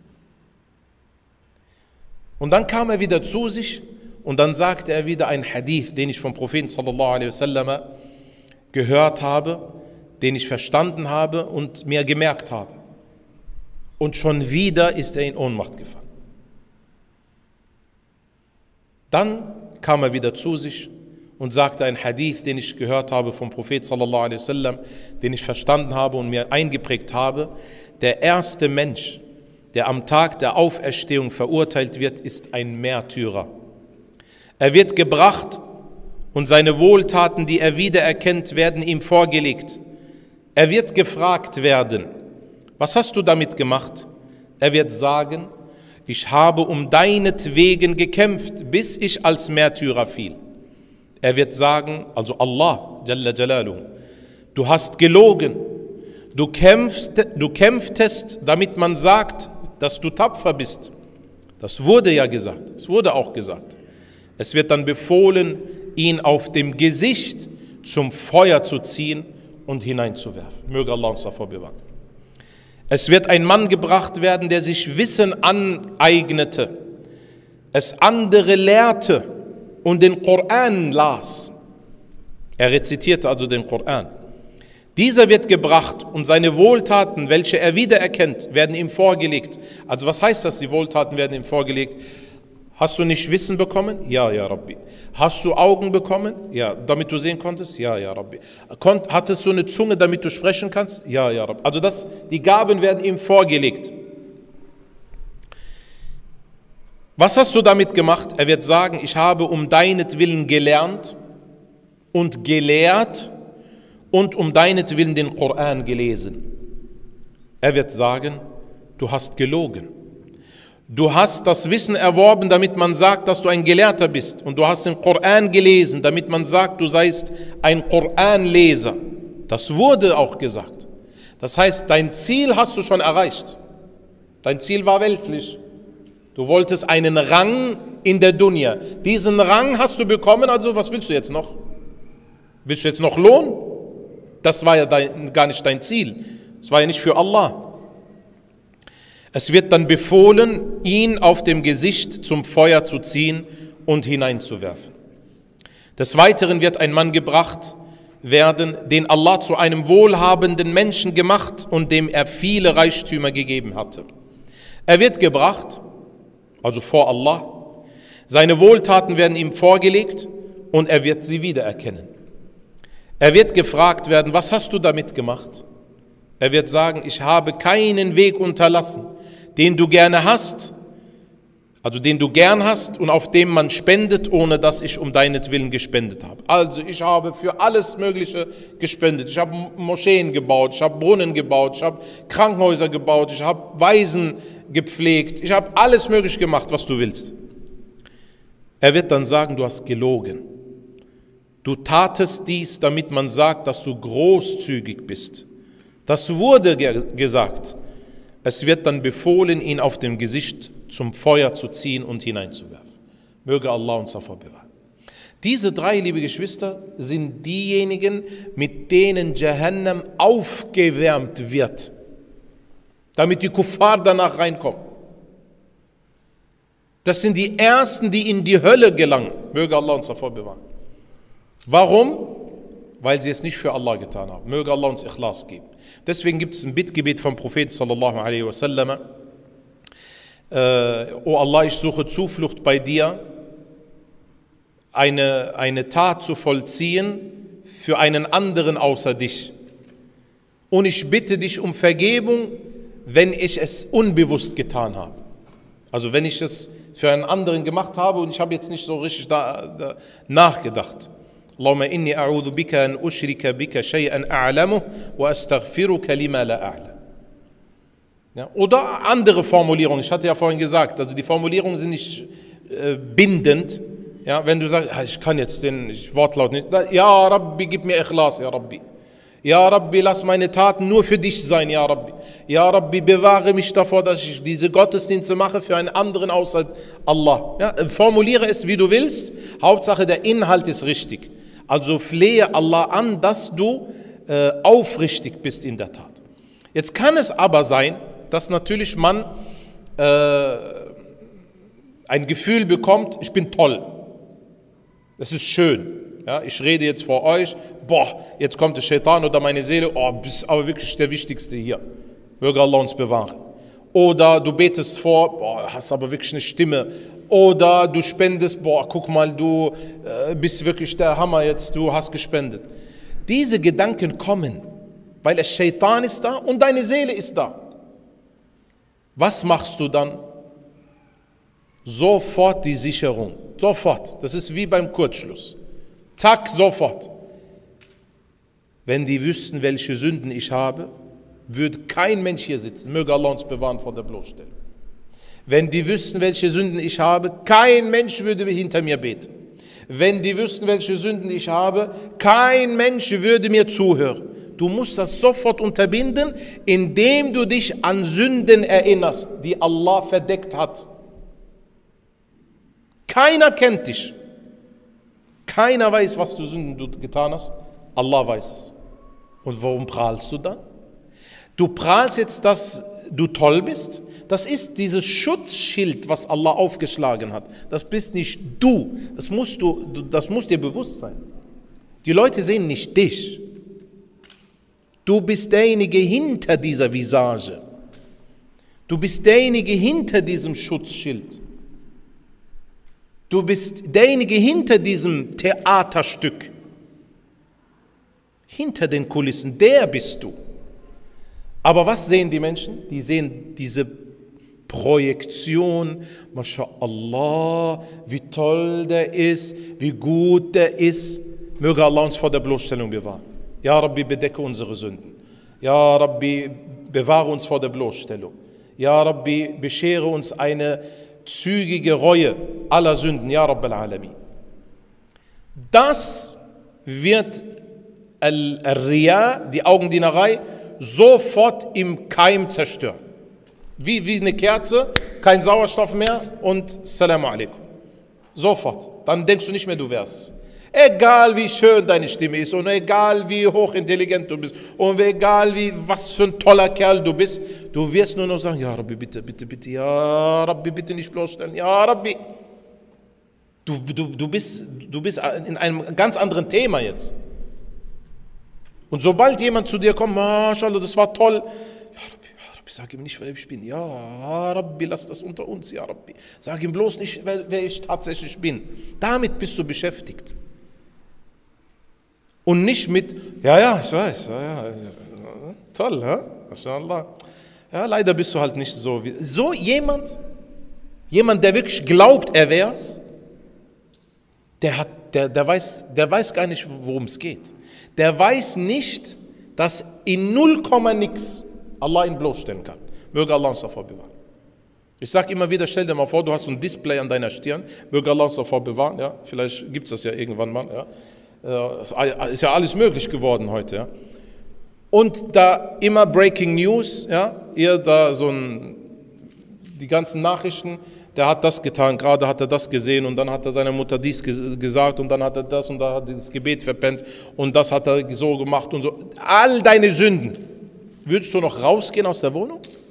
Und dann kam er wieder zu sich. Und dann sagte er wieder ein Hadith, den ich vom Propheten sallallahu alaihi wasallam gehört habe, den ich verstanden habe und mir gemerkt habe. Und schon wieder ist er in Ohnmacht gefallen. Dann kam er wieder zu sich und sagte ein Hadith, den ich gehört habe vom Propheten sallallahu alaihi wasallam, den ich verstanden habe und mir eingeprägt habe. Der erste Mensch, der am Tag der Auferstehung verurteilt wird, ist ein Märtyrer. Er wird gebracht und seine Wohltaten, die er wiedererkennt, werden ihm vorgelegt. Er wird gefragt werden, was hast du damit gemacht? Er wird sagen, ich habe um deinetwegen gekämpft, bis ich als Märtyrer fiel. Er wird sagen, also Allah, Jalla Jalaluhu, du hast gelogen, du kämpfst, du kämpftest, damit man sagt, dass du tapfer bist. Das wurde ja gesagt, es wurde auch gesagt. Es wird dann befohlen, ihn auf dem Gesicht zum Feuer zu ziehen und hineinzuwerfen. Möge Allah uns davor bewahren. Es wird ein Mann gebracht werden, der sich Wissen aneignete, es andere lehrte und den Koran las. Er rezitierte also den Koran. Dieser wird gebracht und seine Wohltaten, welche er wiedererkennt, werden ihm vorgelegt. Also was heißt das, die Wohltaten werden ihm vorgelegt? Hast du nicht Wissen bekommen? Ja, ja, Rabbi. Hast du Augen bekommen? Ja, damit du sehen konntest? Ja, ja, Rabbi. Hattest du eine Zunge, damit du sprechen kannst? Ja, ja, Rabbi. Also das, die Gaben werden ihm vorgelegt. Was hast du damit gemacht? Er wird sagen, ich habe um deinetwillen gelernt und gelehrt und um deinetwillen den Koran gelesen. Er wird sagen, du hast gelogen. Du hast das Wissen erworben, damit man sagt, dass du ein Gelehrter bist. Und du hast den Koran gelesen, damit man sagt, du seist ein Koranleser. Das wurde auch gesagt. Das heißt, dein Ziel hast du schon erreicht. Dein Ziel war weltlich. Du wolltest einen Rang in der Dunya. Diesen Rang hast du bekommen, also was willst du jetzt noch? Willst du jetzt noch Lohn? Das war ja dein, gar nicht dein Ziel. Das war ja nicht für Allah. Es wird dann befohlen, ihn auf dem Gesicht zum Feuer zu ziehen und hineinzuwerfen. Des Weiteren wird ein Mann gebracht werden, den Allah zu einem wohlhabenden Menschen gemacht und dem er viele Reichtümer gegeben hatte. Er wird gebracht, also vor Allah, seine Wohltaten werden ihm vorgelegt und er wird sie wiedererkennen. Er wird gefragt werden, was hast du damit gemacht? Er wird sagen, ich habe keinen Weg unterlassen, den du gerne hast, also den du gern hast und auf dem man spendet, ohne dass ich um deinetwillen gespendet habe. Also ich habe für alles Mögliche gespendet. Ich habe Moscheen gebaut, ich habe Brunnen gebaut, ich habe Krankenhäuser gebaut, ich habe Waisen gepflegt, ich habe alles Mögliche gemacht, was du willst. Er wird dann sagen, du hast gelogen. Du tatest dies, damit man sagt, dass du großzügig bist. Das wurde ge- gesagt. Es wird dann befohlen, ihn auf dem Gesicht zum Feuer zu ziehen und hineinzuwerfen. Möge Allah uns davor bewahren. Diese drei, liebe Geschwister, sind diejenigen, mit denen Jahannam aufgewärmt wird. damit die Kuffar danach reinkommen. Das sind die Ersten, die in die Hölle gelangen. Möge Allah uns davor bewahren. Warum? Weil sie es nicht für Allah getan haben. Möge Allah uns Ikhlas geben. Deswegen gibt es ein Bittgebet vom Propheten sallallahu alaihi wasallam. Äh, O Allah, ich suche Zuflucht bei dir, eine, eine Tat zu vollziehen für einen anderen außer dich. Und ich bitte dich um Vergebung, wenn ich es unbewusst getan habe. Also wenn ich es für einen anderen gemacht habe und ich habe jetzt nicht so richtig da, da nachgedacht. Allahumma inni a'udhu bika an ushrika bika shay'an a'lamuh wa astaghfiruka lima la a'lam. Ja, oder andere Formulierungen. Ich hatte ja vorhin gesagt, also die Formulierungen sind nicht äh, bindend. Ja, wenn du sagst, ich kann jetzt den ich, Wortlaut nicht. Ja Rabbi, gib mir Ikhlas, ja Rabbi. Ja Rabbi, lass meine Taten nur für dich sein, ja Rabbi. Ja Rabbi, bewahre mich davor, dass ich diese Gottesdienste mache für einen anderen außer Allah. Ja, formuliere es, wie du willst. Hauptsache, der Inhalt ist richtig. Also flehe Allah an, dass du äh, aufrichtig bist in der Tat. Jetzt kann es aber sein, dass natürlich man äh, ein Gefühl bekommt, ich bin toll. Das ist schön. Ja, ich rede jetzt vor euch, boah, jetzt kommt der Shaitan oder meine Seele, oh, bist aber wirklich der Wichtigste hier. Möge Allah uns bewahren. Oder du betest vor, boah, hast aber wirklich eine Stimme. Oder du spendest, boah, guck mal, du äh, bist wirklich der Hammer jetzt, du hast gespendet. Diese Gedanken kommen, weil der Shaitan ist da und deine Seele ist da. Was machst du dann? Sofort die Sicherung. Sofort. Das ist wie beim Kurzschluss. Zack, sofort. Wenn die wüssten, welche Sünden ich habe, würde kein Mensch hier sitzen. Möge Allah uns bewahren vor der Bloßstellung. Wenn die wüssten, welche Sünden ich habe, kein Mensch würde hinter mir beten. Wenn die wüssten, welche Sünden ich habe, kein Mensch würde mir zuhören. Du musst das sofort unterbinden, indem du dich an Sünden erinnerst, die Allah verdeckt hat. Keiner kennt dich. Keiner weiß, was du Sünden du getan hast. Allah weiß es. Und warum prahlst du dann? Du prahlst jetzt, dass du toll bist. Das ist dieses Schutzschild, was Allah aufgeschlagen hat. Das bist nicht du. Das musst du, das muss dir bewusst sein. Die Leute sehen nicht dich. Du bist derjenige hinter dieser Visage. Du bist derjenige hinter diesem Schutzschild. Du bist derjenige hinter diesem Theaterstück. Hinter den Kulissen, der bist du. Aber was sehen die Menschen? Die sehen diese Projektion, MashaAllah, wie toll der ist, wie gut der ist. Möge Allah uns vor der Bloßstellung bewahren. Ja Rabbi, bedecke unsere Sünden. Ja Rabbi, bewahre uns vor der Bloßstellung. Ja Rabbi, beschere uns eine zügige Reue aller Sünden. Ja Rabbal Alamin. Das wird Al-Riya, die Augendienerei, sofort im Keim zerstören. Wie, wie eine Kerze, kein Sauerstoff mehr und Salamu alaikum. Sofort. Dann denkst du nicht mehr, du wärst. Egal wie schön deine Stimme ist und egal wie hochintelligent du bist und egal wie was für ein toller Kerl du bist, du wirst nur noch sagen, ja Rabbi, bitte, bitte, bitte, ja Rabbi, bitte nicht bloßstellen, ja Rabbi. Du, du, du, bist, du bist in einem ganz anderen Thema jetzt. Und sobald jemand zu dir kommt, MashaAllah, das war toll, ja Rabbi, ja Rabbi, sag ihm nicht, wer ich bin, ja Rabbi, lass das unter uns, ja Rabbi, sag ihm bloß nicht, wer, wer ich tatsächlich bin. Damit bist du beschäftigt. Und nicht mit, ja, ja, ich weiß, ja, ja, toll, ja, MashaAllah. Ja, leider bist du halt nicht so wie, so jemand, jemand, der wirklich glaubt, er wär's, der hat, der, der weiß, der weiß gar nicht, worum es geht. Der weiß nicht, dass in null Komma nix Allah ihn bloßstellen kann. Möge Allah uns davor bewahren. Ich sage immer wieder, stell dir mal vor, du hast so ein Display an deiner Stirn, möge Allah uns davor bewahren, ja, vielleicht gibt es das ja irgendwann mal, ja. Ist ja alles möglich geworden heute, ja. Und da immer Breaking News, ja, ihr da so ein, die ganzen Nachrichten, der hat das getan, gerade hat er das gesehen und dann hat er seiner Mutter dies gesagt und dann hat er das und da hat er das Gebet verpennt und das hat er so gemacht und so. All deine Sünden. Würdest du noch rausgehen aus der Wohnung?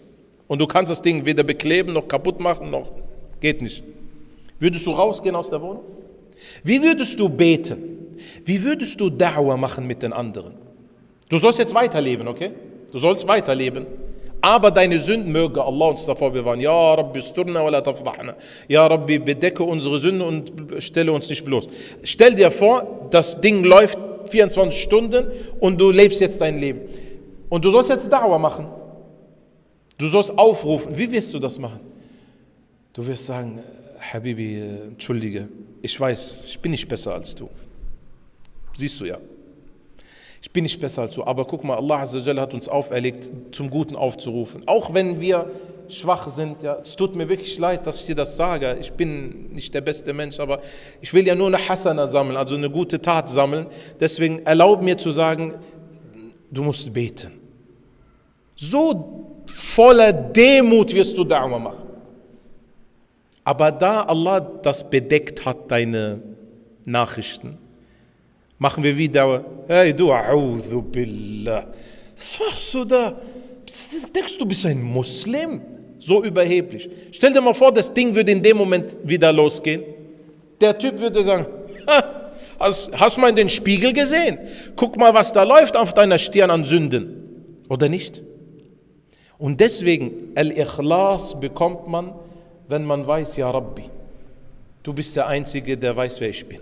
Und du kannst das Ding weder bekleben, noch kaputt machen, noch geht nicht. Würdest du rausgehen aus der Wohnung? Wie würdest du beten? Wie würdest du Da'wah machen mit den anderen? Du sollst jetzt weiterleben, okay? Du sollst weiterleben. Aber deine Sünden möge Allah uns davor bewahren. Ja Rabbi, sturna wa la tafdahna. Ja Rabbi, bedecke unsere Sünden und stelle uns nicht bloß. Stell dir vor, das Ding läuft vierundzwanzig Stunden und du lebst jetzt dein Leben. Und du sollst jetzt Da'wah machen. Du sollst aufrufen. Wie wirst du das machen? Du wirst sagen, Habibi, entschuldige, ich weiß, ich bin nicht besser als du. Siehst du ja. Ich bin nicht besser als du, aber guck mal, Allah Azza wa Jalla hat uns auferlegt, zum Guten aufzurufen. Auch wenn wir schwach sind, ja, es tut mir wirklich leid, dass ich dir das sage. Ich bin nicht der beste Mensch, aber ich will ja nur eine Hasana sammeln, also eine gute Tat sammeln. Deswegen erlaub mir zu sagen, du musst beten. So voller Demut wirst du Da'wah machen. Aber da Allah das bedeckt hat, deine Nachrichten, machen wir wieder, hey du, a'udhu billah, was machst du da? Denkst du, bist ein Muslim? So überheblich. Stell dir mal vor, das Ding würde in dem Moment wieder losgehen. Der Typ würde sagen, hast, hast du mal in den Spiegel gesehen? Guck mal, was da läuft auf deiner Stirn an Sünden. Oder nicht? Und deswegen, Al-Ikhlas bekommt man, wenn man weiß, ja Rabbi, du bist der Einzige, der weiß, wer ich bin.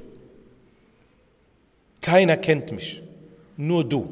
Keiner kennt mich, nur du.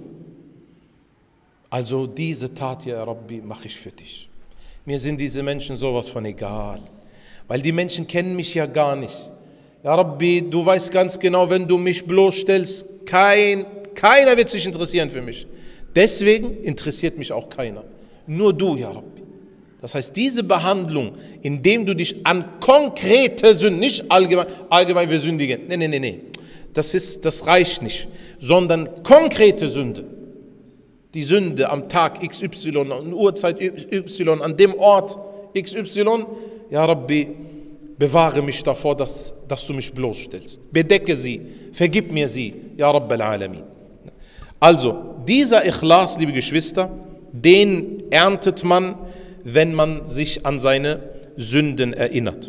Also diese Tat, ja Rabbi, mache ich für dich. Mir sind diese Menschen sowas von egal, weil die Menschen kennen mich ja gar nicht. Ja Rabbi, du weißt ganz genau, wenn du mich bloßstellst, kein, keiner wird sich interessieren für mich. Deswegen interessiert mich auch keiner. Nur du, ja Rabbi. Das heißt, diese Behandlung, indem du dich an konkrete Sünden, nicht allgemein, allgemein wir sündigen, nee, nee, nee, nee. Das, ist, das reicht nicht, sondern konkrete Sünde. Die Sünde am Tag X Y, an Uhrzeit Y, an dem Ort X Y. Ja Rabbi, bewahre mich davor, dass, dass du mich bloßstellst. Bedecke sie, vergib mir sie. Ja Rabbal Alamin. Also, dieser Ikhlas, liebe Geschwister, den erntet man, wenn man sich an seine Sünden erinnert.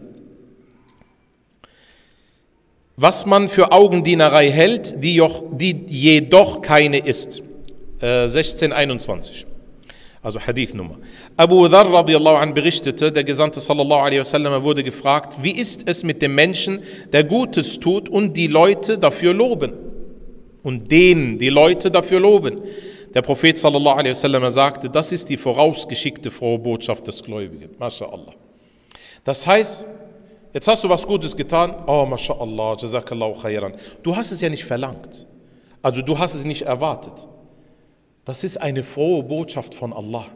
Was man für Augendienerei hält, die, die jedoch keine ist. Äh, sechzehn einundzwanzig. Also Hadithnummer. Abu Dharr radiallahu anh berichtete, der Gesandte sallallahu alaihi wasallam wurde gefragt, wie ist es mit dem Menschen, der Gutes tut und die Leute dafür loben? Und den die Leute dafür loben. Der Prophet sallallahu alaihi wasallam sagte, das ist die vorausgeschickte frohe Botschaft des Gläubigen. MashaAllah. Das heißt, jetzt hast du was Gutes getan. Oh, MashaAllah, Jazakallahu khairan. Du hast es ja nicht verlangt. Also du hast es nicht erwartet. Das ist eine frohe Botschaft von Allah.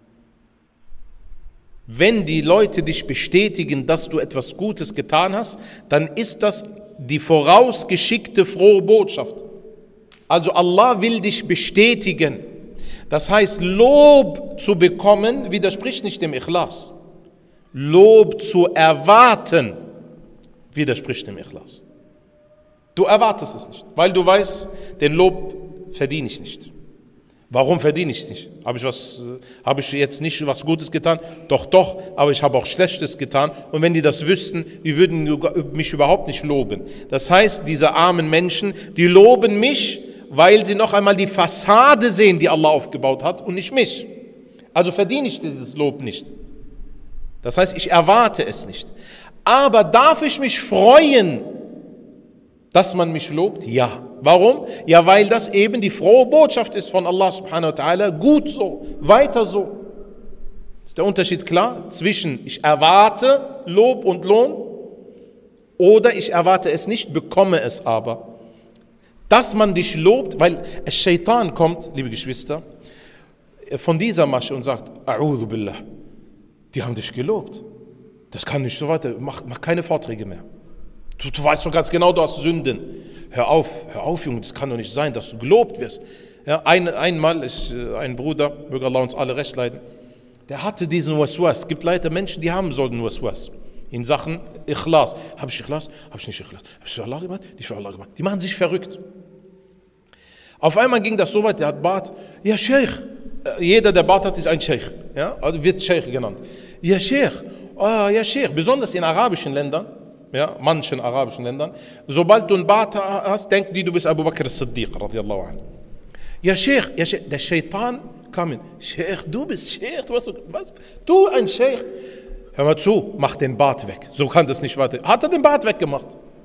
Wenn die Leute dich bestätigen, dass du etwas Gutes getan hast, dann ist das die vorausgeschickte frohe Botschaft. Also Allah will dich bestätigen. Das heißt, Lob zu bekommen, widerspricht nicht dem Ikhlas. Lob zu erwarten, widerspricht dem Ikhlas. Du erwartest es nicht, weil du weißt, den Lob verdiene ich nicht. Warum verdiene ich nicht? Habe ich, was, habe ich jetzt nicht was Gutes getan? Doch, doch, aber ich habe auch Schlechtes getan. Und wenn die das wüssten, die würden mich überhaupt nicht loben. Das heißt, diese armen Menschen, die loben mich, weil sie noch einmal die Fassade sehen, die Allah aufgebaut hat und nicht mich. Also verdiene ich dieses Lob nicht. Das heißt, ich erwarte es nicht. Aber darf ich mich freuen, dass man mich lobt? Ja. Warum? Ja, weil das eben die frohe Botschaft ist von Allah subhanahu wa ta'ala. Gut so, weiter so. Ist der Unterschied klar? Zwischen ich erwarte Lob und Lohn oder ich erwarte es nicht, bekomme es aber. Dass man dich lobt, weil der Shaitan kommt, liebe Geschwister, von dieser Masche und sagt, A'udhu billah, die haben dich gelobt. Das kann nicht so weiter, mach, mach keine Vorträge mehr. Du, du weißt doch ganz genau, du hast Sünden. Hör auf, hör auf, Junge, das kann doch nicht sein, dass du gelobt wirst. Ja, ein, einmal ist ein Bruder, möge Allah uns alle recht leiden, der hatte diesen Waswas. Es gibt leider Menschen, die haben so einen Waswas. In Sachen Ikhlas. Habe ich Ikhlas? Habe ich nicht Ikhlas? Habe ich für Allah gemacht? Nicht für Allah gemacht. Die machen sich verrückt. Auf einmal ging das so weit, der hat Bart. Ja, Sheikh. Jeder, der Bart hat, ist ein Sheikh. ja, also wird Sheikh genannt. Ja, Sheikh, oh, ja, Sheikh, besonders in arabischen Ländern, ja, manchen arabischen Ländern, sobald du einen Bart hast, denken die, du bist Abu Bakr as-Siddiq, radiallahu anhu. Ja, Sheikh, ja, Sheikh, der Shaitan kam in, Sheikh, du bist Sheikh, du, hast, was? Du ein Sheikh. Hör mal zu, mach den Bart weg, so kann das nicht weiter. Hat er den Bart weggemacht?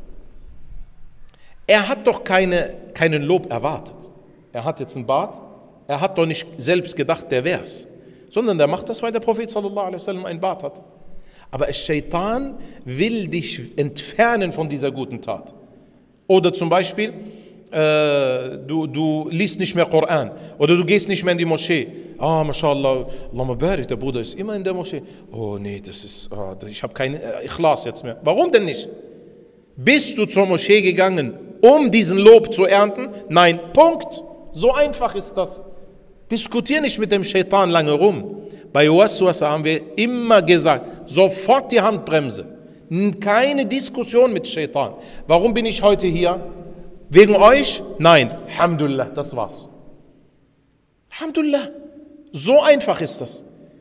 Er hat doch keine, keinen Lob erwartet. Er hat jetzt einen Bart, er hat doch nicht selbst gedacht, der wär's, sondern der macht das, weil der Prophet sallallahu alaihi wasallam einen Bart hat. Aber der Shaitan will dich entfernen von dieser guten Tat. Oder zum Beispiel, äh, du, du liest nicht mehr Koran oder du gehst nicht mehr in die Moschee. Ah, mashallah, Allahumma barik, der Bruder ist immer in der Moschee. Oh nee, das ist, ah, ich habe kein äh, Ikhlas jetzt mehr. Warum denn nicht? Bist du zur Moschee gegangen, um diesen Lob zu ernten? Nein, Punkt. So einfach ist das. Diskutier nicht mit dem Shaitan lange rum. Bei Waswasa haben wir immer gesagt, sofort die Handbremse. Keine Diskussion mit Shaitan. Warum bin ich heute hier? Wegen euch? Nein. Alhamdulillah, das war's. Alhamdulillah. So einfach ist das.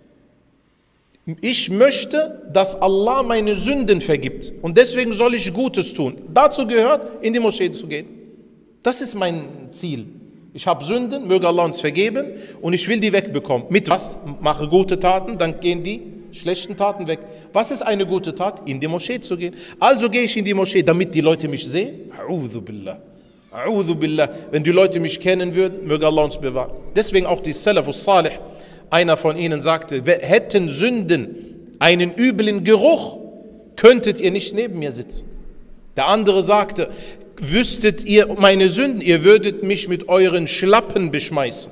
Ich möchte, dass Allah meine Sünden vergibt. Und deswegen soll ich Gutes tun. Dazu gehört, in die Moschee zu gehen. Das ist mein Ziel. Ich habe Sünden, möge Allah uns vergeben und ich will die wegbekommen. Mit was? Mache gute Taten, dann gehen die schlechten Taten weg. Was ist eine gute Tat? In die Moschee zu gehen. Also gehe ich in die Moschee, damit die Leute mich sehen. A'udhu billah. A'udhu billah. Wenn die Leute mich kennen würden, möge Allah uns bewahren. Deswegen auch die Salafus Salih, einer von ihnen sagte, hätten Sünden einen üblen Geruch, könntet ihr nicht neben mir sitzen. Der andere sagte, wüsstet ihr meine Sünden, ihr würdet mich mit euren Schlappen beschmeißen.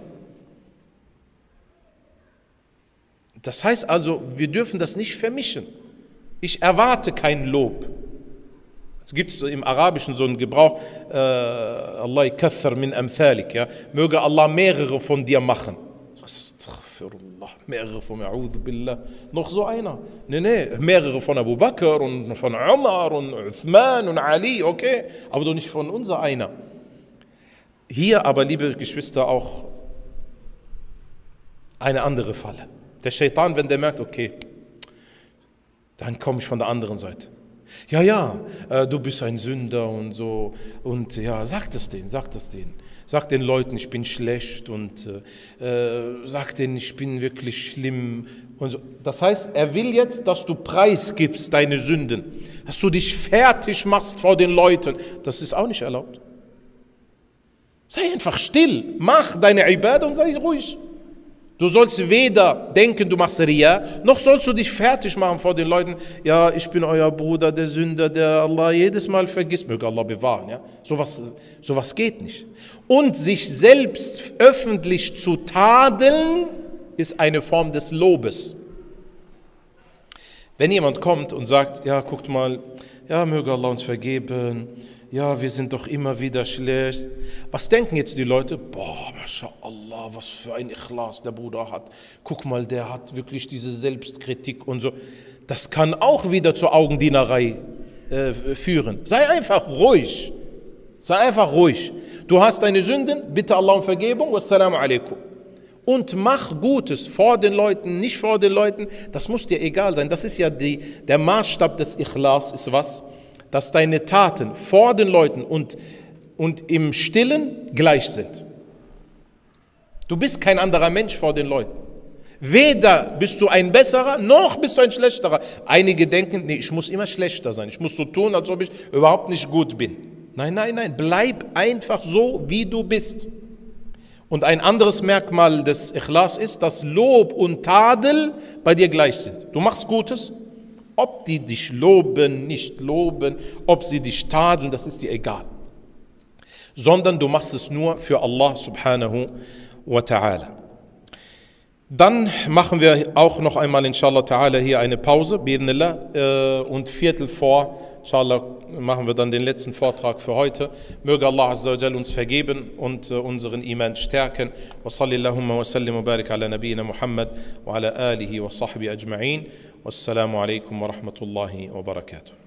Das heißt also, wir dürfen das nicht vermischen. Ich erwarte kein Lob. Es gibt im Arabischen so einen Gebrauch, äh, Allah kathar min amthalik, ja, möge Allah mehrere von dir machen. Astaghfirullah, mehrere von mir, a'udhu billah. Noch so einer? Nee, nee, mehrere von Abu Bakr und von Umar und Uthman und Ali, okay, aber doch nicht von unser einer. Hier aber, liebe Geschwister, auch eine andere Falle. Der Shaitan, wenn der merkt, okay, dann komme ich von der anderen Seite. Ja, ja, äh, du bist ein Sünder und so. Und ja, sag das denen, sag das denen. Sag den Leuten, ich bin schlecht und äh, sag denen, ich bin wirklich schlimm. Und so. Das heißt, er will jetzt, dass du preisgibst deine Sünden. Dass du dich fertig machst vor den Leuten. Das ist auch nicht erlaubt. Sei einfach still, mach deine Ibadah und sei ruhig. Du sollst weder denken, du machst Riya, noch sollst du dich fertig machen vor den Leuten. Ja, ich bin euer Bruder, der Sünder, der Allah jedes Mal vergisst. Möge Allah bewahren. Ja? Sowas, sowas geht nicht. Und sich selbst öffentlich zu tadeln, ist eine Form des Lobes. Wenn jemand kommt und sagt, ja, guckt mal, ja, möge Allah uns vergeben, ja, wir sind doch immer wieder schlecht. Was denken jetzt die Leute? Boah, MashaAllah, was für ein Ikhlas der Bruder hat. Guck mal, der hat wirklich diese Selbstkritik und so. Das kann auch wieder zur Augendienerei äh, führen. Sei einfach ruhig. Sei einfach ruhig. Du hast deine Sünden, bitte Allah um Vergebung, wassalamu alaikum. Und mach Gutes vor den Leuten, nicht vor den Leuten. Das muss dir egal sein. Das ist ja die, der Maßstab des Ikhlas, ist was? Dass deine Taten vor den Leuten und, und im Stillen gleich sind. Du bist kein anderer Mensch vor den Leuten. Weder bist du ein besserer, noch bist du ein schlechterer. Einige denken, nee, ich muss immer schlechter sein. Ich muss so tun, als ob ich überhaupt nicht gut bin. Nein, nein, nein, bleib einfach so, wie du bist. Und ein anderes Merkmal des Ikhlas ist, dass Lob und Tadel bei dir gleich sind. Du machst Gutes, ob die dich loben, nicht loben, ob sie dich tadeln, das ist dir egal. Sondern du machst es nur für Allah subhanahu wa ta'ala. Dann machen wir auch noch einmal inshallah ta'ala hier eine Pause, bi'idhnillah, und Viertel vor, inshallah, machen wir dann den letzten Vortrag für heute. Möge Allah azza wa jal uns vergeben und uh, unseren Iman stärken. Wa sallillahumma wa sallim wa barik ala nabiyyina Muhammad wa ala alihi wa sahbihi ajma'in. Wassalamu alaikum wa rahmatullahi wa barakatuh.